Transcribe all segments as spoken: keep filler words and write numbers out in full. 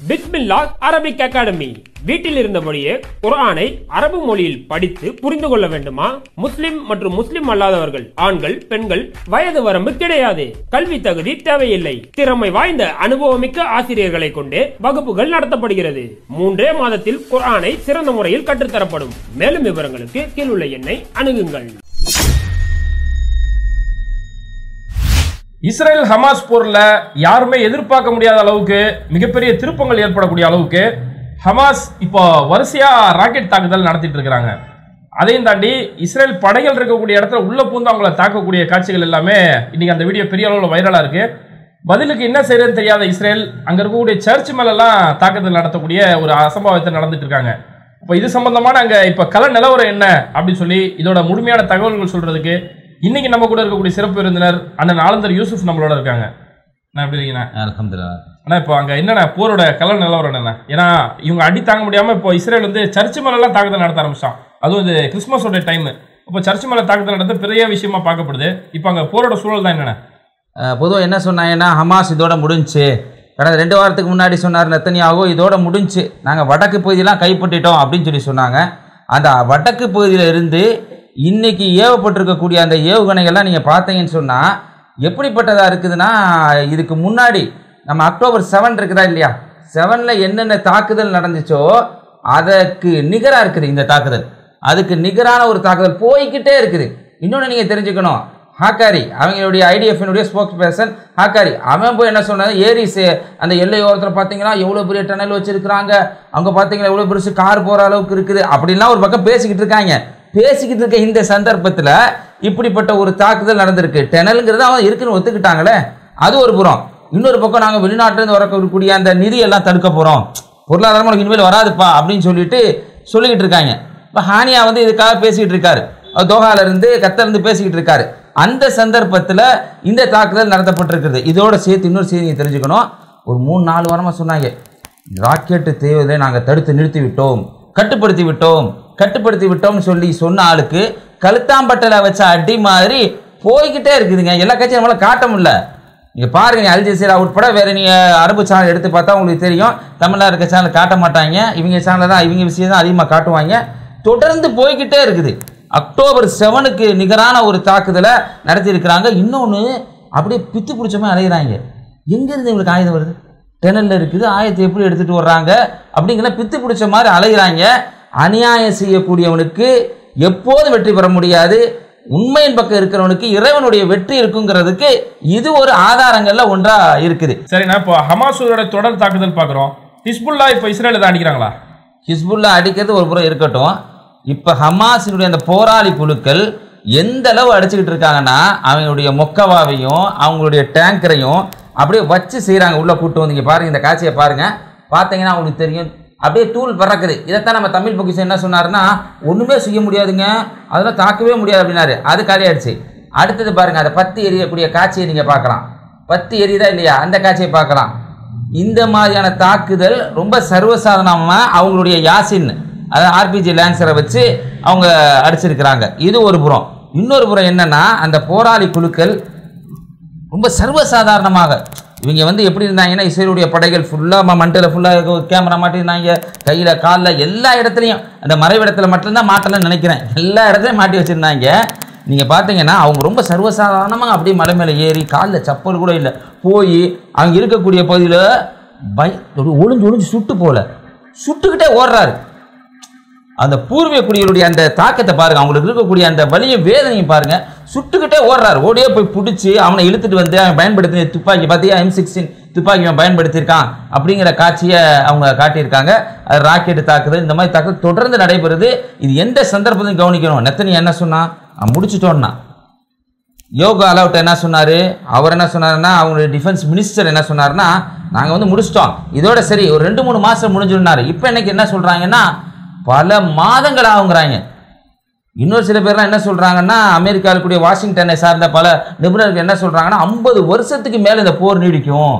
பிஸ்மில்லாஹ் Arabic academy. வீட்டில் இருந்தபடியே குர்ஆனை அரபு மொழியில் படித்து புரிந்து கொள்ள வேண்டுமா? முஸ்லிம் மற்றும் முஸ்லிம் அல்லாதவர்கள், ஆண்கள், பெண்கள், வயது வரம்பு கிடையாது. கல்வி தகுதி தேவையில்லை. திறமை வாய்ந்த அனுபவமிக்க ஆசிரியர்களை கொண்டே வகுப்புகள் நடத்தப்படுகிறது. மூன்றே மாதத்தில் குர்ஆனை சிறந்த முறையில் கற்றுத்தரப்படும். மேலும் விவரங்களுக்கு கீழுள்ள எண்ணை அணுகுங்கள். இஸ்ரேல் ஹமாஸ் போர்ல யாருமே எதிர்பார்க்க முடியாத அளவுக்கு மிகப்பெரிய திருப்பங்கள் ஏற்படக்கூடிய அளவுக்கு ஹமாஸ் இப்போ வரிசையா ராக்கெட் தாக்குதல் நடத்திட்டு இருக்கிறாங்க. அதையும் தாண்டி இஸ்ரேல் படைகள் இருக்கக்கூடிய இடத்துல உள்ள பூந்து அவங்கள தாக்கக்கூடிய காட்சிகள் எல்லாமே இன்னைக்கு அந்த வீடியோ பெரிய அளவில் வைரலா இருக்கு. பதிலுக்கு என்ன செய்யறதுன்னு தெரியாத இஸ்ரேல் அங்க இருக்கக்கூடிய சர்ச் மேலெல்லாம் தாக்குதல் நடத்தக்கூடிய ஒரு அசம்பாவிதத்தை நடந்துட்டு இருக்காங்க. இப்போ இது சம்பந்தமான அங்க இப்ப கள நிலவரம் என்ன அப்படின்னு சொல்லி இதோட முழுமையான தகவல்கள் சொல்றதுக்கு இன்னைக்கு நம்ம கூட இருக்கக்கூடிய சிறப்பு விருந்தினர் அண்ணன் ஆலந்தர் யூசுப் நம்மளோட இருக்காங்க. நான் எப்படி இருக்கீங்க? அல்ஹம்துலில்லாஹ். ஆனா இப்போ அங்க என்னென்ன போரோட கலர் நிலவரம் என்ன? ஏன்னா இவங்க அடி தாங்க முடியாம இப்போ இஸ்ரேல் வந்து சர்ச் மேலாம் தாக்குதல் நடத்த ஆரம்பிச்சான். அதுவும் இது கிறிஸ்துமஸோட டைம். இப்போ சர்ச் மேல தாக்குதல் நடத்த பெரிய விஷயமா பார்க்கப்படுது. இப்போ அங்க போரோட சூழல் தான் என்னென்ன? பொதுவாக என்ன சொன்னாங்கன்னா ஹமாஸ் இதோட முடிஞ்சு, கடந்த ரெண்டு வாரத்துக்கு முன்னாடி சொன்னார் நெத்தனியாகு இதோட முடிஞ்சு, நாங்கள் வடக்கு பகுதியெல்லாம் கைப்பற்றிட்டோம் அப்படின்னு சொல்லி சொன்னாங்க. அந்த வடக்கு பகுதியில் இருந்து இன்னைக்கு ஏவப்பட்டிருக்கக்கூடிய அந்த ஏவுகணைகள்லாம் நீங்கள் பார்த்தீங்கன்னு சொன்னால் எப்படிப்பட்டதாக இருக்குதுன்னா, இதுக்கு முன்னாடி நம்ம அக்டோபர் செவன் இருக்குதா இல்லையா, செவனில் என்னென்ன தாக்குதல் நடந்துச்சோ அதற்கு நிகராக இருக்குது இந்த தாக்குதல். அதுக்கு நிகரான ஒரு தாக்குதல் போய்கிட்டே இருக்குது. இன்னொன்று நீங்கள் தெரிஞ்சுக்கணும், ஹாக்காரி அவங்களுடைய ஐடிஎஃப்னுடைய ஸ்போக்ஸ் பர்சன் ஹாக்காரி அவன் போய் என்ன சொன்னாங்க, ஏரிஸ் அந்த எல்லை ஓரத்தில் பார்த்தீங்கன்னா எவ்வளோ பெரிய டனல் வச்சுருக்கிறாங்க, அங்கே பார்த்தீங்கன்னா எவ்வளோ பெருசு கார் போகிற அளவுக்கு இருக்குது அப்படின்லாம் ஒரு பக்கம் பேசிக்கிட்டு இருக்காங்க. பேசிக்கிட்டு இருக்க இந்த சந்தர்ப்பத்தில் இப்படிப்பட்ட ஒரு தாக்குதல் நடந்திருக்கு. டெனலுங்கிறது அவன் இருக்குன்னு ஒத்துக்கிட்டாங்களே, அது ஒரு புறம். இன்னொரு பக்கம் நாங்கள் வெளிநாட்டிலேருந்து வரக்கூடிய அந்த நிதியெல்லாம் தடுக்க போகிறோம், பொருளாதாரம் உனக்கு இனிமேல் வராதுப்பா அப்படின்னு சொல்லிட்டு சொல்லிக்கிட்டு இருக்காங்க. இப்போ ஹானியா வந்து இதுக்காக பேசிக்கிட்டு இருக்காரு, தோஹாலிருந்து கத்தர்ந்து பேசிக்கிட்டு இருக்காரு. அந்த சந்தர்ப்பத்தில் இந்த தாக்குதல் நடத்தப்பட்டிருக்கிறது. இதோட சேர்த்து இன்னொரு செய்தியை தெரிஞ்சுக்கணும். ஒரு மூணு நாலு வாரமாக சொன்னாங்க ராக்கெட்டு தேவையை நாங்கள் தடுத்து நிறுத்தி விட்டோம், கட்டுப்படுத்தி விட்டோம் கட்டுப்படுத்தி விட்டோம்னு சொல்லி சொன்ன ஆளுக்கு கழுத்தாம்பட்டலை வச்ச அடி மாதிரி போய்கிட்டே இருக்குதுங்க. எல்லா கட்சியும் நம்மளால் காட்ட முடியல. நீங்கள் பாருங்க, அல் ஜசீரா உட்பட வேறு நீங்கள் அரபு சேனல் எடுத்து பார்த்தா உங்களுக்கு தெரியும், தமிழ்நாடு இருக்க சேனல் காட்ட மாட்டாங்க. இவங்க சேனல் தான் இவங்க விஷயம் தான் அதிகமாக காட்டுவாங்க. தொடர்ந்து போய்கிட்டே இருக்குது. அக்டோபர் செவனுக்கு நிகரான ஒரு தாக்குதலை நடத்தியிருக்கிறாங்க. இன்னொன்று அப்படியே பித்து பிடிச்சமே அலைகிறாங்க. எங்கேருந்து இவங்களுக்கு ஆயுதம் வருது? டெனலில் இருக்குது, ஆயுதத்தை எப்படி எடுத்துகிட்டு வர்றாங்க அப்படிங்கிற பித்து பிடிச்ச மாதிரி அலைகிறாங்க. அநியாயம் செய்யக்கூடியவனுக்கு எப்போதும் வெற்றி பெற முடியாது. உண்மையின் பக்கம் இருக்கிறவனுக்கு இறைவனுடைய வெற்றி இருக்குங்கிறதுக்கு இது ஒரு ஆதாரங்கள்ல ஒன்றா இருக்குது. சரிண்ணா, இப்போ ஹமாஸோட தொடர் தாக்குதல் பார்க்குறோம். ஹிஸ்புல்லா இப்போ இஸ்ரேல் தான் அடிக்கிறாங்களா? ஹிஸ்புல்லா அடிக்கிறது ஒரு புறம் இருக்கட்டும், இப்போ ஹமாஸினுடைய அந்த போராளி குழுக்கள் எந்த அளவு அடிச்சுக்கிட்டு இருக்காங்கன்னா அவங்களுடைய மொக்கவாவையும் அவங்களுடைய டேங்கரையும் அப்படியே வச்சு செய்கிறாங்க. உள்ளே கூட்டு வந்து இங்கே பாருங்கள், இந்த காட்சியை பாருங்கள். பார்த்தீங்கன்னா அவங்களுக்கு தெரியும், அப்படியே தூள் பறக்குது. இதைத்தான் நம்ம தமிழ் பொக்கிஷம் என்ன சொன்னார்னா, ஒன்றுமே செய்ய முடியாதுங்க, அதெல்லாம் தாக்கவே முடியாது அப்படின்னாரு. அது காலியாயிடுச்சு. அடுத்தது பாருங்கள், அதை பற்றி எரியக்கூடிய காட்சியை நீங்கள் பார்க்கலாம். பற்றி எரியுதா இல்லையா, அந்த காட்சியை பார்க்கலாம். இந்த மாதிரியான தாக்குதல் ரொம்ப சர்வசாதாரணமாக அவங்களுடைய யாசின், அதாவது ஆர்பிஜி லான்சரை வச்சு அவங்க அடிச்சிருக்கிறாங்க. இது ஒரு புறம். இன்னொரு புறம் என்னன்னா, அந்த போராளி குழுக்கள் ரொம்ப சர்வசாதாரணமாக இவங்க வந்து எப்படி இருந்தாங்கன்னா, இஸ்ரேலுடைய படைகள் ஃபுல்லாக மண்டில் ஃபுல்லாக கேமரா மாட்டியிருந்தாங்க, கையில் காலில் எல்லா இடத்துலையும். அந்த மறைவிடத்தில் மட்டும்தான் மாட்டலன்னு நினைக்கிறேன், எல்லா இடத்துலையும் மாட்டி வச்சுருந்தாங்க. நீங்கள் பார்த்தீங்கன்னா அவங்க ரொம்ப சர்வசாதாரணமாக அப்படியே மலை மேலே ஏறி காலில் சப்பல் கூட இல்லை போய் அவங்க இருக்கக்கூடிய பகுதியில் பய ஒளிஞ்சு ஒளிஞ்சு சுட்டு போல சுட்டுக்கிட்டே ஓடுறாரு. அந்த பூர்வீக குடிகளுடைய அந்த தாக்கத்தை பாருங்க, அவங்களுக்கு இருக்கக்கூடிய அந்த வலிய வேதனையும் பாருங்க. சுட்டுக்கிட்டே ஓடுறாரு, ஓடியே போய் பிடிச்சி அவனை இழுத்துட்டு வந்து அவன் பயன்படுத்தின துப்பாக்கி பார்த்தியா, எம் சிக்ஸ்டீன் துப்பாக்கி அவன் பயன்படுத்தியிருக்கான் அப்படிங்கிற காட்சியை அவங்க காட்டியிருக்காங்க. அது ராக்கெட்டு தாக்குதல், இந்த மாதிரி தாக்குதல் தொடர்ந்து நடைபெறுது. இது எந்த சந்தர்ப்பத்தையும் கவனிக்கணும். நெத்தனி என்ன சொன்னா, முடிச்சுட்டோன்னா யோகா அலவுட் என்ன சொன்னார், அவர் என்ன சொன்னார்னா, அவங்களுடைய டிஃபென்ஸ் மினிஸ்டர் என்ன சொன்னார்னா, நாங்கள் வந்து முடிச்சிட்டோம், இதோட சரி ஒரு ரெண்டு மூணு மாதம் முடிஞ்சுன்னாரு. இப்போ இன்னைக்கு என்ன சொல்கிறாங்கன்னா, பல மாதங்கள் ஆகுங்கிறாங்க. இன்னொரு சில பேர்லாம் என்ன சொல்கிறாங்கன்னா, அமெரிக்காவில் கூடிய வாஷிங்டனை சார்ந்த பல நிபுணர்கள் என்ன சொல்கிறாங்கன்னா, ஐம்பது வருஷத்துக்கு மேலே இந்த போர் நீடிக்கும்.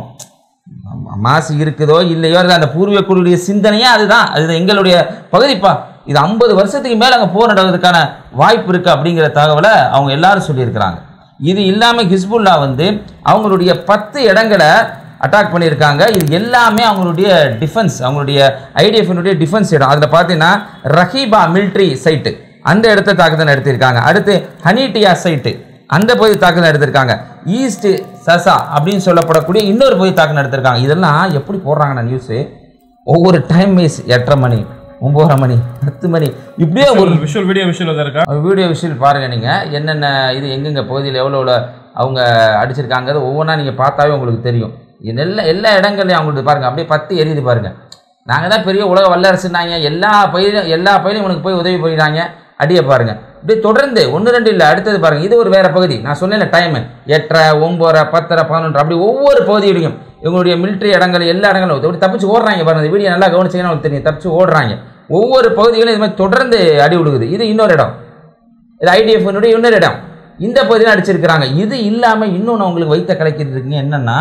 மாசு இருக்குதோ இல்லையோ, அந்த பூர்வீக குழுடைய சிந்தனையே அதுதான், அது எங்களுடைய பகுதிப்பா, இது ஐம்பது வருஷத்துக்கு மேலே அங்கே போர் நடவதற்கான வாய்ப்பு இருக்குது அப்படிங்கிற தகவலை அவங்க எல்லாரும் சொல்லியிருக்கிறாங்க. இது இல்லாமல் ஹிஸ்புல்லா வந்து அவங்களுடைய பத்து இடங்களை அட்டாக் பண்ணியிருக்காங்க. இது எல்லாமே அவங்களுடைய டிஃபென்ஸ், அவங்களுடைய ஐடிஎஃப்னுடைய டிஃபென்ஸ் இடம். அதில் பார்த்தீங்கன்னா ரஹீபா மிலிட்ரி சைட்டு அந்த இடத்த தாக்குதல் நடத்தியிருக்காங்க. அடுத்து ஹனிட்டியா சைட்டு அந்த பகுதி தாக்குதல் நடத்திருக்காங்க. ஈஸ்ட் சசா அப்படின்னு சொல்லப்படக்கூடிய இன்னொரு பகுதி தாக்குதல் நடத்திருக்காங்க. இதெல்லாம் எப்படி போடுறாங்கன்னா நியூஸு ஒவ்வொரு டைம் வைஸ் எட்டரை மணி ஒன்பதரை மணி பத்து மணி இப்படியே ஒரு விஷுவல் வீடியோ விஷுவல் இருக்கா வீடியோ விஷுவல் பாருங்க நீங்கள் என்னென்ன இது எங்கெங்க பகுதியில் எவ்வளோ எவ்வளோ அவங்க அடிச்சிருக்காங்கிறது ஒவ்வொன்றா நீங்கள் பார்த்தாவே உங்களுக்கு தெரியும். எல்லா எல்லா இடங்கள்லையும் அவங்களுக்கு பாருங்கள் அப்படியே பத்து எரியுது பாருங்கள். நாங்கள் தான் பெரிய உலக வல்லரசுனாங்க, எல்லா பயிலும் எல்லா பயிலும் உனக்கு போய் உதவி போயிட்டாங்க, அடியை பாருங்கள். இப்படி தொடர்ந்து ஒன்று ரெண்டு இல்லை, அடுத்தது பாருங்கள். இது ஒரு வேறு பகுதி. நான் சொன்னேன் டைமு எட்டரை ஒம்பரை பத்தரை பதினொன்று அப்படி ஒவ்வொரு பகுதியிலையும் இவங்களுடைய மிலிட்ரி இடங்கள் எல்லா இடங்களும் இப்படி தப்பிச்சு ஓடுறாங்க பாருங்கள். இந்த வீடியோ நல்லா கவனிச்சிங்கன்னா உங்களுக்கு தெரியும், தப்பிச்சு ஓடுறாங்க. ஒவ்வொரு பகுதிகளும் இது மாதிரி தொடர்ந்து அடி விடுகுது. இது இன்னொரு இடம், இது ஐடிஎஃப்னுடைய இன்னொரு இடம். இந்த பகுதியில் அடிச்சிருக்கிறாங்க. இது இல்லாமல் இன்னொன்று உங்களுக்கு வைத்த கலைக்கிறது இருக்குங்க என்னென்னா,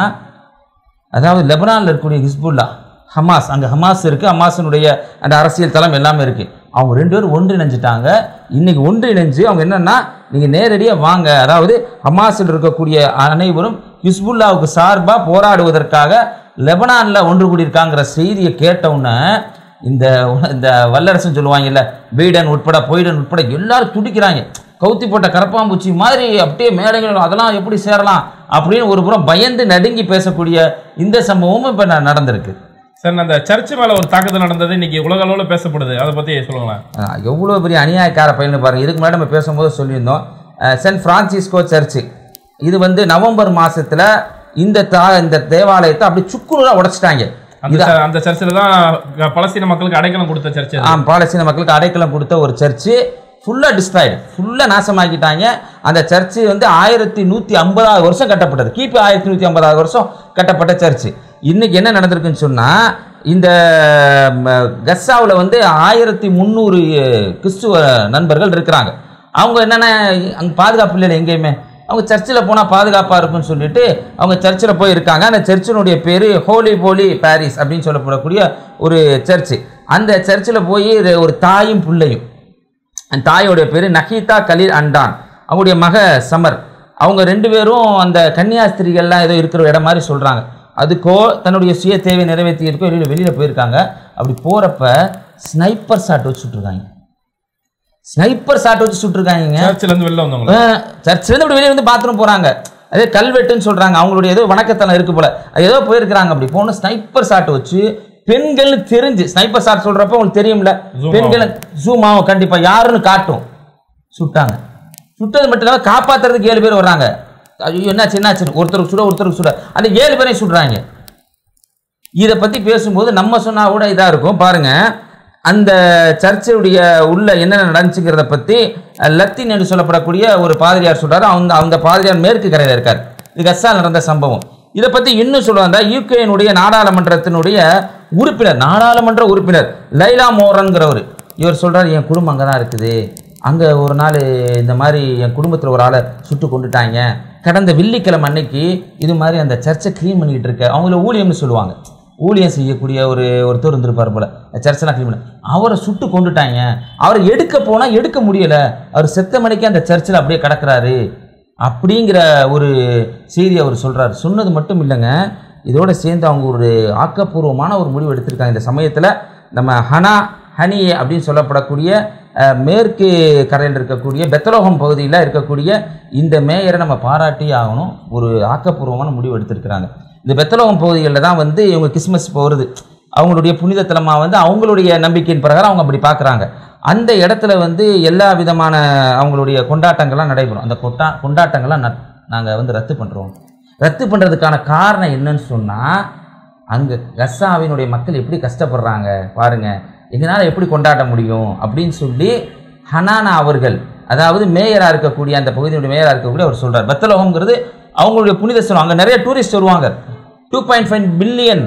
அதாவது லெபனானில் இருக்கக்கூடிய ஹிஸ்புல்லா ஹமாஸ், அங்கே ஹமாஸ் இருக்குது, ஹமாஸினுடைய அந்த அரசியல் தளம் எல்லாமே இருக்குது. அவங்க ரெண்டு பேரும் ஒன்றிணைஞ்சிட்டாங்க. இன்றைக்கி ஒன்றிணைஞ்சு அவங்க என்னென்னா நீங்கள் நேரடியாக வாங்க, அதாவது ஹமாஸில் இருக்கக்கூடிய அனைவரும் ஹிஸ்புல்லாவுக்கு சார்பாக போராடுவதற்காக லெபனானில் ஒன்று கூடியிருக்காங்கிற செய்தியை கேட்டவுடனே இந்த இந்த வல்லரசுன்னு சொல்லுவாங்கல்ல, பீடன் உட்பட பொய்டன் உட்பட எல்லாரும் துடிக்கிறாங்க. கவுத்தி போட்ட கரப்பாம்பூச்சி மாதிரி அப்படியே மேடைகள் அதெல்லாம் எப்படி சேரலாம் அப்படின்னு ஒரு புறம் பயந்து நடுங்கி பேசக்கூடிய இந்த சம்பவமும் இப்போ நடந்திருக்கு. சார், அந்த சர்ச்சு மேலே ஒரு தாக்குதல் நடந்தது இன்னைக்கு உலக அளவில் பேசப்படுது, அதை பற்றி சொல்லுங்களேன். எவ்வளோ பெரிய அநியாயக்கார பையனு பாருங்கள். இதுக்கு முன்னாடி நம்ம பேசும்போது சொல்லியிருந்தோம், சென்ட் பிரான்சிஸ்கோ சர்ச்சு இது வந்து நவம்பர் மாதத்தில் இந்த தா இந்த தேவாலயத்தை அப்படி சுக்குநூறாக உடைச்சிட்டாங்க. அந்த சர்ச்சில் தான் பாலஸ்தீன மக்களுக்கு அடைக்கலம் கொடுத்த சர்ச்சு. ஆ, பாலஸ்தீன மக்களுக்கு அடைக்கலம் கொடுத்த ஒரு சர்ச்சு ஃபுல்லாக டிஸ்ட்ராய்டு, ஃபுல்லாக நாசமாக்கிட்டாங்க. அந்த சர்ச்சு வந்து ஆயிரத்தி நூற்றி ஐம்பதாவது வருஷம் கட்டப்பட்டது, கிபி ஆயிரத்தி நூற்றி ஐம்பதாவது வருஷம் கட்டப்பட்ட சர்ச்சு. இன்னைக்கு என்ன நடந்திருக்குன்னு சொன்னால், இந்த கஸ்ஸாவில் வந்து ஆயிரத்தி முந்நூறு கிறிஸ்துவ நண்பர்கள் இருக்கிறாங்க. அவங்க என்னென்ன அங்கே பாதுகாப்பு இல்லை எங்கேயுமே, அவங்க சர்ச்சில் போனால் பாதுகாப்பாக இருக்குன்னு சொல்லிட்டு அவங்க சர்ச்சில் போய் இருக்காங்க. அந்த சர்ச்சினுடைய பேர் ஹோலி போலி பாரிஸ் அப்படின்னு சொல்லப்படக்கூடிய ஒரு சர்ச்சு. அந்த சர்ச்சில் போய் ஒரு தாயும் பிள்ளையும், அந்த தாயோடைய பேர் நஹீதா கலீல் அண்டான், அவங்களுடைய மக சமர், அவங்க ரெண்டு பேரும் அந்த கன்னியாஸ்திரிகள்லாம் ஏதோ இருக்கிற இடம் மாதிரி சொல்கிறாங்க. அதுக்கோ தன்னுடைய சுய தேவை நிறைவேற்றியிருக்கோ வெளியில் வெளியில் போயிருக்காங்க. அப்படி போகிறப்ப ஸ்னைப்பர் ஷாட் வச்சு சுட்டுருக்காங்க. ஸ்னைப்பர் ஷாட் வச்சு சுட்டுருக்காங்க. சர்ச்சிலேருந்து வெளில வந்தவங்க சர்ச்சிலேருந்து அப்படி வெளியே வந்து பாத்ரூம் போகிறாங்க. அதே கல்வெட்டுன்னு சொல்கிறாங்க. அவங்களுடைய ஏதோ வணக்கத்தனம் இருக்குது போல், அது ஏதோ போயிருக்கிறாங்க. அப்படி போகணும் ஸ்னைப்பர் ஷாட் வச்சு பெண்கள் தெரிஞ்சு, ஸ்னைப்பர் ஷாட் சொல்கிறப்ப உங்களுக்கு தெரியும்ல, பெண்கள் ஜூம் ஆகும் கண்டிப்பாக, யாருன்னு காட்டும். சுட்டாங்க. சுட்டது மட்டும் இல்லாமல் காப்பாற்றுறதுக்கு ஏழு பேர் வர்றாங்க. ஐயோ என்னாச்சு என்னாச்சு, ஒருத்தருக்கு சுட ஒருத்தருக்கு சுட, அந்த ஏழு பேரையும் சுடுறாங்க. இதை பற்றி பேசும்போது நம்ம சொன்னால் கூட இதாக இருக்கும். பாருங்கள், அந்த சர்ச்சுடைய உள்ள என்னென்ன நடந்துச்சுங்கிறத பற்றி லத்தீன் என்று சொல்லப்படக்கூடிய ஒரு பாதிரியார் சொல்கிறார். அவங்க அந்த பாதிரியார் மேற்கு கரையில் இருக்கார். இது கஸ்ஸால் நடந்த சம்பவம். இதை பற்றி இன்னும் சொல்லுவாங்க, யூகேனுடைய நாடாளுமன்றத்தினுடைய உறுப்பினர், நாடாளுமன்ற உறுப்பினர் லைலா மோரன்கிறவர், இவர் சொல்கிறார், என் குடும்பம் அங்கே தான் இருக்குது, அங்கே ஒரு நாள் இந்த மாதிரி என் குடும்பத்தில் ஒரு ஆளை சுட்டு கொண்டுட்டாங்க, கடந்த வெள்ளிக்கிழமை அன்னைக்கு இது மாதிரி அந்த சர்ச்சை க்ளீன் பண்ணிக்கிட்டு இருக்க, அவங்கள ஊழியம்னு சொல்லுவாங்க, ஊழியம் செய்யக்கூடிய ஒரு ஒருத்தர் இருந்திருப்பார் போல், சர்ச்செல்லாம் க்ளீன் பண்ண, அவரை சுட்டு கொண்டுட்டாங்க, அவரை எடுக்க போனால் எடுக்க முடியலை, அவர் செத்த மணிக்கு அந்த சர்ச்சில் அப்படியே கிடக்கிறாரு அப்படிங்கிற ஒரு செய்தி அவர் சொல்கிறார். சொன்னது மட்டும் இல்லைங்க, இதோடு சேர்ந்து அவங்க ஒரு ஆக்கப்பூர்வமான ஒரு முடிவு எடுத்திருக்காங்க. இந்த சமயத்தில் நம்ம ஹனா ஹனி அப்படின்னு சொல்லப்படக்கூடிய மேற்கு கரையில் இருக்கக்கூடிய பெத்தலோகம் பகுதியில் இருக்கக்கூடிய இந்த மேயரை நம்ம பாராட்டி ஆகணும். ஒரு ஆக்கப்பூர்வமான முடிவு எடுத்திருக்கிறாங்க. இந்த பெத்தலோகம் பகுதிகளில் தான் வந்து இவங்க கிறிஸ்மஸ் போகிறது, அவங்களுடைய புனித தலமாக வந்து அவங்களுடைய நம்பிக்கையின் பிரகாரம் அவங்க அப்படி பார்க்குறாங்க. அந்த இடத்துல வந்து எல்லா விதமான அவங்களுடைய கொண்டாட்டங்கள்லாம் நடைபெறும். அந்த கொட்டா கொண்டாட்டங்கள்லாம் நாங்கள் வந்து ரத்து பண்ணுறோம். ரத்து பண்ணுறதுக்கான காரணம் என்னன்னு சொன்னால், அங்கே கஸ்ஸாவினுடைய மக்கள் எப்படி கஷ்டப்படுறாங்க பாருங்கள், எங்களால் எப்படி கொண்டாட முடியும் அப்படின்னு சொல்லி ஹனானா அவர்கள், அதாவது மேயராக இருக்கக்கூடிய அந்த பகுதியினுடைய மேயராக இருக்கக்கூடிய அவர் சொல்கிறார். பெத்தலோகம்ங்கிறது அவங்களுடைய புனித ஸ்தலம், அங்கே நிறைய டூரிஸ்ட் வருவாங்க. Two point five billion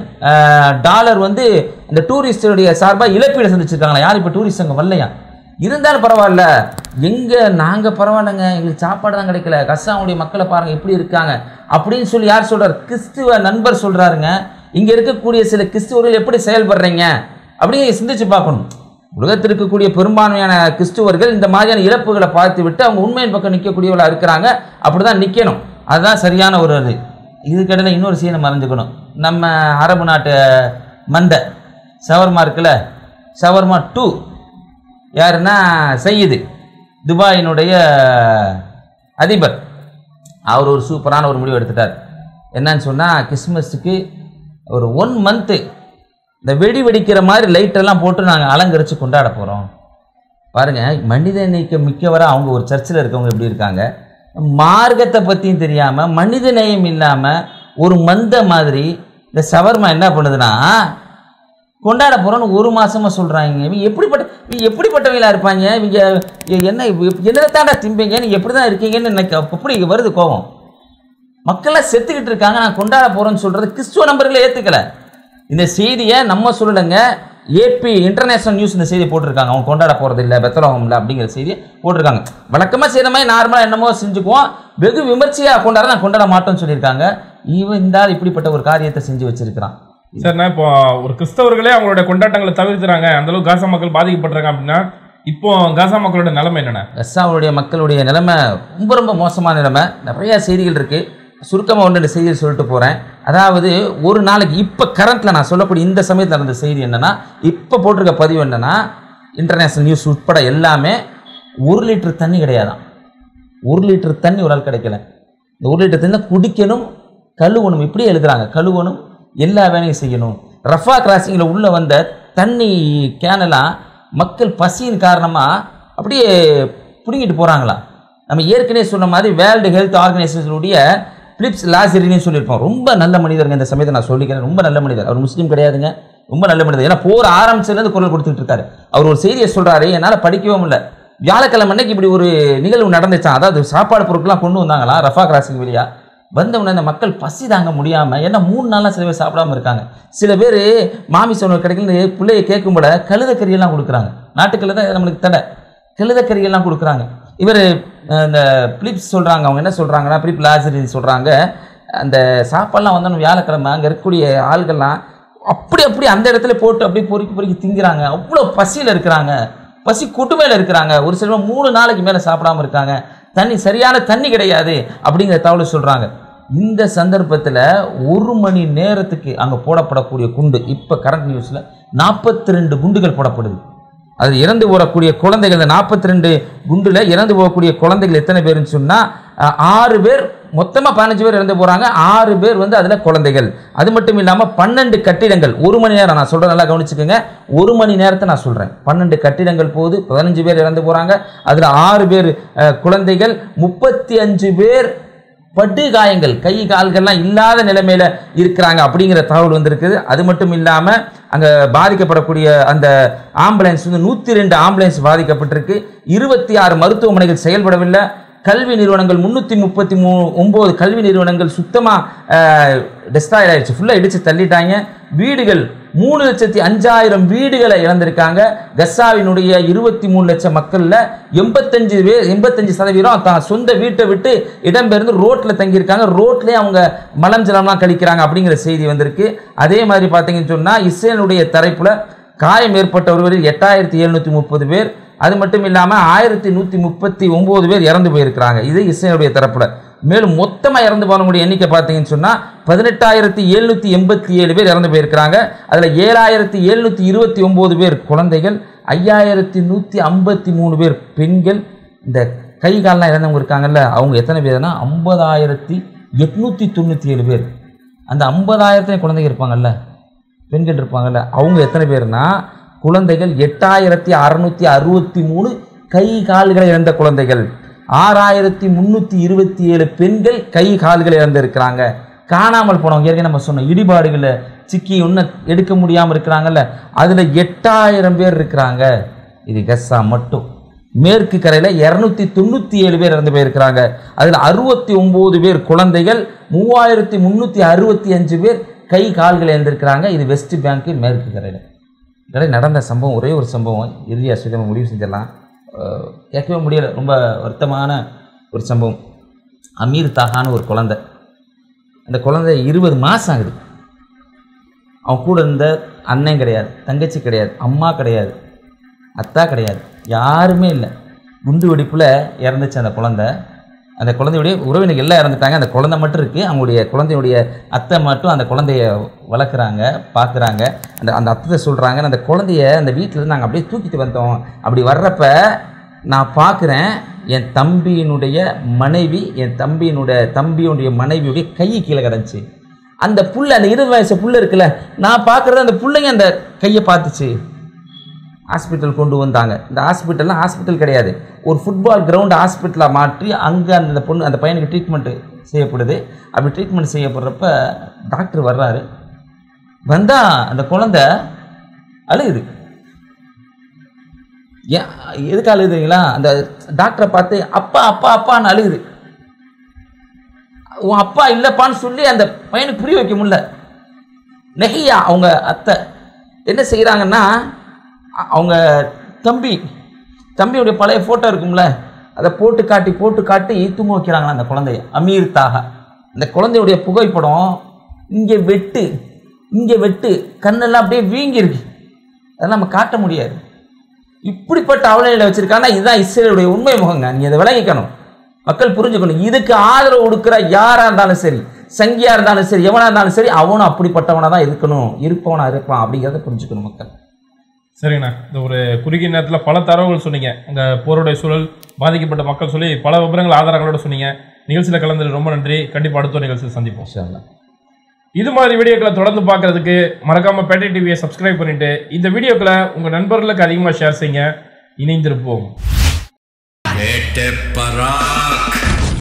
dollar வந்து இந்த டூரிஸ்டுடைய சார்பாக இழப்பீடு சந்திச்சிருக்காங்களா. யார் இப்போ டூரிஸ்ட் அங்கே வரலையா, இருந்தாலும் பரவாயில்ல, எங்கே நாங்கள் பரவாயில்லைங்க, எங்களுக்கு சாப்பாடு தான் கிடைக்கல, கஸ்ஸாவுடைய மக்களை பாருங்கள் எப்படி இருக்காங்க அப்படின்னு சொல்லி யார் சொல்கிறார், கிறிஸ்துவ நண்பர் சொல்கிறாருங்க. இங்கே இருக்கக்கூடிய சில கிறிஸ்துவர்கள் எப்படி செயல்படுறீங்க அப்படின்னு சிந்திச்சு பார்க்கணும். உலகத்தில் இருக்கக்கூடிய பெரும்பான்மையான கிறிஸ்துவர்கள் இந்த மாதிரியான இழப்புகளை பார்த்து விட்டு அவங்க உண்மையின் பக்கம் நிற்கக்கூடியவர்களாக இருக்கிறாங்க. அப்படி தான் நிற்கணும், அதுதான் சரியான ஒரு அது. இதுக்கிடையில் இன்னொரு சீனை மறைஞ்சுக்கணும். நம்ம அரபு நாட்டு மந்த ஷவர்மா இருக்குல்ல, ஷவர்மா டூ யாருன்னா சையீது துபாயினுடைய அதிபர், அவர் ஒரு சூப்பரான ஒரு முடிவு எடுத்துட்டார். என்னன்னு சொன்னால் கிறிஸ்மஸுக்கு ஒரு ஒன் மந்த்து இந்த வெடி வெடிக்கிற மாதிரி லைட்டெல்லாம் போட்டு நாங்கள் அலங்கரித்து கொண்டாட போகிறோம். பாருங்கள், மனித நேயம் மிக்கவரை அவங்க ஒரு சர்ச்சில் இருக்கவங்க எப்படி இருக்காங்க, மார்க்கத்தை பற்றியும் தெரியாமல் மனித நேயம் இல்லாமல் ஒரு மந்த மாதிரி இந்த ஷவர்மா என்ன பண்ணுதுன்னா கொண்டாட போகிறோன்னு ஒரு மாதமாக சொல்கிறாங்க. இவங்க எப்படிப்பட்ட இவங்க எப்படிப்பட்டவங்களா இருப்பாங்க, இவங்க என்ன என்ன தாண்டா திம்பிங்கன்னு எப்படி தான் இருக்கீங்கன்னு எனக்கு அப்படி வருது கோபம். மக்கள்லாம் செத்துக்கிட்டு இருக்காங்க, நான் கொண்டாட போகிறேன்னு சொல்கிறது கிறிஸ்துவ நம்பர்களை ஏற்றுக்கலை. இந்த செய்தியை நம்ம சொல்லலைங்க, ஏபி இன்டர்நேஷனல் நியூஸ் இந்த செய்தியை போட்டிருக்காங்க. அவங்க கொண்டாட போகிறது இல்லை, பெத்தலோகம் இல்லை அப்படிங்கிற செய்தியை போட்டிருக்காங்க. வழக்கமாக செய்கிற மாதிரி நார்மலாக என்னமோ செஞ்சுக்குவோம், வெகு விமர்சையாக கொண்டாட நான் கொண்டாட மாட்டோம்னு சொல்லியிருக்காங்க. இவன் இந்த இப்படிப்பட்ட ஒரு காரியத்தை செஞ்சு வச்சிருக்கிறான். சார்ண்ணா, இப்போ ஒரு கிறிஸ்தவர்களே அவங்களுடைய கொண்டாட்டங்களை தவிர்த்துறாங்க, அந்த அளவுக்கு காசா மக்கள் பாதிக்கப்படுறாங்க அப்படின்னா இப்போ காசா மக்களோட நிலைமை என்னென்ன? கசாவுடைய மக்களுடைய நிலைமை ரொம்ப ரொம்ப மோசமான நிலைமை. நிறைய செய்திகள் இருக்குது, சுருக்கமாக ஒன்று ரெண்டு செய்திகள் சொல்லிட்டு போகிறேன். அதாவது ஒரு நாளைக்கு இப்போ கரண்ட்டில் நான் சொல்லக்கூடிய இந்த சமயத்தில் நடந்த செய்தி என்னென்னா, இப்போ போட்டிருக்க பதிவு என்னென்னா, இன்டர்நேஷ்னல் நியூஸ் உட்பட எல்லாமே ஒரு லிட்டர் தண்ணி கிடையாதான். ஒரு லிட்டர் தண்ணி ஒரு ஆள் கிடைக்கல. இந்த ஒரு லிட்டர் தண்ணி குடிக்கணும், கழுவணும், இப்படியே எழுதுகிறாங்க. கழுவணும், எல்லா வேலையும் செய்யணும். ரஃபா கிராசிங்கில் உள்ளே வந்த தண்ணி கேனெல்லாம் மக்கள் பசியின் காரணமாக அப்படியே பிடுங்கிட்டு போகிறாங்களா. நம்ம ஏற்கனவே சொன்ன மாதிரி வேர்ல்டு ஹெல்த் ஆர்கனைசேஷனுடைய பிலிப்ஸ் லாசரின்னு சொல்லியிருப்போம். ரொம்ப நல்ல மனிதருங்க, இந்த சமயத்தை நான் சொல்லிக்கிறேன். ரொம்ப நல்ல மனிதர், அவர் முஸ்லீம் கிடையாதுங்க, ரொம்ப நல்ல மனிதர். ஏன்னா போர் ஆரம்பிச்சதுலேருந்து குரல் கொடுத்துட்டு இருக்காரு. அவர் ஒரு செய்தியை சொல்கிறாரு, என்னால் படிக்கவும் இல்லை. வியாழக்கிழமை அன்னைக்கு இப்படி ஒரு நிகழ்வு நடந்துச்சான். அதாவது சாப்பாடு பொருட்கள்லாம் கொண்டு வந்தாங்களா ரஃபா கிராசிங் வழியா. வந்தவொடனே அந்த மக்கள் பசி தாங்க முடியாமல், ஏன்னா மூணு நாளாக சில பேர் சாப்பிடாம இருக்காங்க. சில பேர் மாமிச உணவு கிடைக்கலன்னு பிள்ளையை கேட்கும்போட கழுதக்கறியெல்லாம் கொடுக்குறாங்க. நாட்டுக்கல்ல தான் நம்மளுக்கு தடை, கழுதக்கறியெல்லாம் கொடுக்குறாங்க. இவர் இந்த பிலிப்ஸ் சொல்கிறாங்க, அவங்க என்ன சொல்கிறாங்கன்னா, பிலிப் லாசரி சொல்கிறாங்க, அந்த சாப்பாடெலாம் வந்தோன்னு வியாழக்கிழமை அங்கே இருக்கக்கூடிய ஆள்கள்லாம் அப்படி அப்படி அந்த இடத்துல போட்டு அப்படியே பொறுக்கி பொறுக்கி திங்கிறாங்க. அவ்வளோ பசியில் இருக்கிறாங்க, பசி குட்டுமையில் இருக்கிறாங்க. ஒரு சிலர் மூணு நாளைக்கு மேலே சாப்பிடாமல் இருக்காங்க. தண்ணி சரியான தண்ணி கிடையாது அப்படிங்கிற தகவல் சொல்கிறாங்க. இந்த சந்தர்ப்பத்தில் ஒரு மணி நேரத்துக்கு அங்கே போடப்படக்கூடிய குண்டு, இப்போ கரண்ட் நியூஸில் நாற்பத்தி ரெண்டு குண்டுகள் போடப்படுது. அது இறந்து போகக்கூடிய குழந்தைகள், இந்த நாற்பத்தி ரெண்டு குண்டில் இறந்து போகக்கூடிய குழந்தைகள் எத்தனை பேருன்னு சொன்னால் ஆறு பேர், மொத்தமாக பதினஞ்சு பேர் இறந்து போகிறாங்க. ஆறு பேர் வந்து அதில் குழந்தைகள். அது மட்டும் இல்லாமல் பன்னெண்டு கட்டிடங்கள், ஒரு மணி நேரம் நான் சொல்கிறேன், நல்லா கவனிச்சுக்கோங்க, ஒரு மணி நேரத்தை நான் சொல்கிறேன். பன்னெண்டு கட்டிடங்கள் போது பதினஞ்சு பேர் இறந்து போகிறாங்க, அதில் ஆறு பேர் குழந்தைகள், முப்பத்தி அஞ்சு பேர் படுகாயங்கள், கை கால்கள்லாம் இல்லாத நிலைமையில் இருக்கிறாங்க அப்படிங்கிற தகவல் வந்திருக்குது. அது மட்டும் இல்லாமல் அங்கே பாதிக்கப்படக்கூடிய அந்த ஆம்புலன்ஸ் வந்து நூற்றி ரெண்டு ஆம்புலன்ஸ் பாதிக்கப்பட்டிருக்கு. இருபத்தி ஆறு மருத்துவமனைகள் செயல்படவில்லை. கல்வி நிறுவனங்கள் முந்நூற்றி முப்பத்தி மூணு ஒம்பது கல்வி நிறுவனங்கள் சுத்தமாக டெஸ்ட்ராய்ட் ஆயிடுச்சு, ஃபுல்லாக இடித்து தள்ளிட்டாங்க. வீடுகள் மூணு லட்சத்தி அஞ்சாயிரம் வீடுகளை இழந்திருக்காங்க. கசாவினுடைய இருபத்தி மூணு லட்சம் மக்களில் எண்பத்தஞ்சு பேர் எண்பத்தஞ்சு சதவீதம் தான் சொந்த வீட்டை விட்டு இடம்பெயர்ந்து ரோட்டில் தங்கியிருக்காங்க. ரோட்லேயே அவங்க மலம் ஜலம்லாம் கழிக்கிறாங்க அப்படிங்கிற செய்தி வந்திருக்கு. அதே மாதிரி பார்த்தீங்கன்னு சொன்னால் இஸ்ரேலுடைய தரப்பில் காயம் ஏற்பட்ட ஒருவரில் எட்டாயிரத்தி எழுநூற்றி முப்பது பேர், அது மட்டும் இல்லாமல் ஆயிரத்தி நூற்றி முப்பத்தி ஒம்பது பேர் இறந்து போயிருக்கிறாங்க. இது இஸ்ரேலுடைய தரப்பில். மேலும் மொத்தமாக இறந்து போனவங்களுடைய எண்ணிக்கை பார்த்தீங்கன்னு சொன்னால் பதினெட்டாயிரத்தி எழுநூற்றி எண்பத்தி ஏழு பேர் இறந்து போயிருக்கிறாங்க. அதில் ஏழாயிரத்தி எழுநூற்றி இருபத்தி ஒம்பது பேர் குழந்தைகள், ஐயாயிரத்தி நூற்றி ஐம்பத்தி மூணு பேர் பெண்கள். இந்த கை காலெலாம் இறந்தவங்க இருக்காங்கல்ல, அவங்க எத்தனை பேர்னா ஐம்பதாயிரத்தி எட்நூற்றி தொண்ணூற்றி ஏழு பேர். அந்த ஐம்பதாயிரத்திலே குழந்தைகள் இருப்பாங்கல்ல, பெண்கள் இருப்பாங்கல்ல, அவங்க எத்தனை பேர்னா குழந்தைகள் எட்டாயிரத்தி அறுநூற்றி அறுபத்தி மூணு கை கால்களை இழந்த குழந்தைகள், ஆறாயிரத்தி முந்நூற்றி இருபத்தி ஏழு பெண்கள் கை கால்களை இழந்திருக்கிறாங்க. காணாமல் போனவங்க ஏற்கனவே நம்ம சொன்ன இடிபாடுகளை சிக்கி ஒன்றும் எடுக்க முடியாமல் இருக்கிறாங்கல்ல, அதில் எட்டாயிரம் பேர் இருக்கிறாங்க. இது கஸ்ஸா மட்டும். மேற்கு கரையில் இரநூத்தி தொண்ணூற்றி ஏழு பேர் இறந்து போயிருக்கிறாங்க. அதில் அறுபத்தி ஒம்பது பேர் குழந்தைகள், மூவாயிரத்தி முந்நூற்றி அறுபத்தி அஞ்சு பேர் கை கால்களை இழந்திருக்கிறாங்க. இது வெஸ்ட் பேங்க்கு மேற்கு கரையில் கடை நடந்த சம்பவம். ஒரே ஒரு சம்பவம் இறுதியாக சொல்லி நம்ம முடிவு செஞ்சிடலாம். கேட்கவே முடியலை, ரொம்ப வருத்தமான ஒரு சம்பவம். அமீர் தாகான்னு ஒரு குழந்தை, அந்த குழந்தை இருபது மாதம் ஆகுது. அவன் கூட இருந்த அண்ணன் கிடையாது, தங்கச்சி கிடையாது, அம்மா கிடையாது, அத்தா கிடையாது, யாருமே இல்லை. குண்டு வெடிப்பில் இறந்துச்சு அந்த குழந்தை. அந்த குழந்தையுடைய உறவினர் எல்லாம் இறந்துட்டாங்க, அந்த குழந்தை மட்டும் இருக்குது. அவங்களுடைய குழந்தையுடைய அத்தை மட்டும் அந்த குழந்தைய வளர்க்குறாங்க, பார்க்குறாங்க. அந்த அந்த அத்தை சொல்கிறாங்க, அந்த குழந்தைய அந்த வீட்டில் நாங்கள் அப்படியே தூக்கிட்டு வந்தோம். அப்படி வர்றப்ப நான் பார்க்குறேன் என் தம்பியினுடைய மனைவி என் தம்பியினுடைய தம்பியுடைய மனைவியுடைய கை கீழே கிடந்துச்சு. அந்த புள்ள, அந்த இருபது வயசு புள்ள இருக்குல்ல, நான் பார்க்குறது அந்த பிள்ளைங்க அந்த கையை பார்த்துச்சு. ஹாஸ்பிட்டல் கொண்டு வந்தாங்க. இந்த ஹாஸ்பிட்டல்லாம் ஹாஸ்பிட்டல் கிடையாது, ஒரு ஃபுட்பால் கிரவுண்ட் ஹாஸ்பிட்டலாக மாற்றி அங்கே அந்த பொண்ணு அந்த பையனுக்கு ட்ரீட்மெண்ட்டு செய்யப்படுது. அப்படி ட்ரீட்மெண்ட் செய்யப்படுறப்ப டாக்டர் வர்றாரு. வந்தால் அந்த குழந்தை அழுகுது. ஏன் எதுக்கு அழுகுதுங்களா? அந்த டாக்டரை பார்த்து அப்பா அப்பா அப்பான்னு அழுகுது. உன் அப்பா இல்லைப்பான்னு சொல்லி அந்த பையனுக்கு புரிய வைக்க முடியல. நெஹியா அவங்க அத்தை என்ன செய்கிறாங்கன்னா, அவங்க தம்பி தம்பியுடைய பழைய ஃபோட்டோ இருக்கும்ல, அதை போட்டு காட்டி போட்டு காட்டி தூங்க வைக்கிறாங்களா அந்த குழந்தைய. அமீர் தாகா அந்த குழந்தையுடைய புகைப்படம் இங்கே வெட்டு இங்கே வெட்டு கண்ணெல்லாம் அப்படியே வீங்கிருக்கு. அதெல்லாம் நம்ம காட்ட முடியாது. இப்படிப்பட்ட அவலையில் வச்சுருக்காங்கன்னா இதுதான் இஸ்ரேலுடைய உண்மை முகங்க. நீங்கள் இதை விளங்கிக்கணும், மக்கள் புரிஞ்சுக்கணும். இதுக்கு ஆதரவு கொடுக்குற யாராக இருந்தாலும் சரி, சங்கியாக இருந்தாலும் சரி, எவனாக இருந்தாலும் சரி, அவனும் அப்படிப்பட்டவனாக தான் இருக்கணும், இருப்பவனாக இருப்பான் அப்படிங்கிறத புரிஞ்சுக்கணும் மக்கள். சரிங்கண்ணா, இந்த ஒரு குறுகிய நேரத்தில் பல தரவுகள் சொன்னீங்க. அங்கே போருடைய சூழல், பாதிக்கப்பட்ட மக்கள் சொல்லி பல விவரங்கள் ஆதாரங்களோட சொன்னீங்க. நிகழ்ச்சியில் கலந்து ரொம்ப நன்றி. கண்டிப்பாக அடுத்த நிகழ்ச்சியில் சந்திப்போம். இது மாதிரி வீடியோக்களை தொடர்ந்து பார்க்கறதுக்கு மறக்காம பேட்டை டிவியை சப்ஸ்கிரைப் பண்ணிட்டு இந்த வீடியோக்களை உங்க நண்பர்களுக்கு அதிகமாக ஷேர் செய்யுங்க. இணைந்திருப்போம்.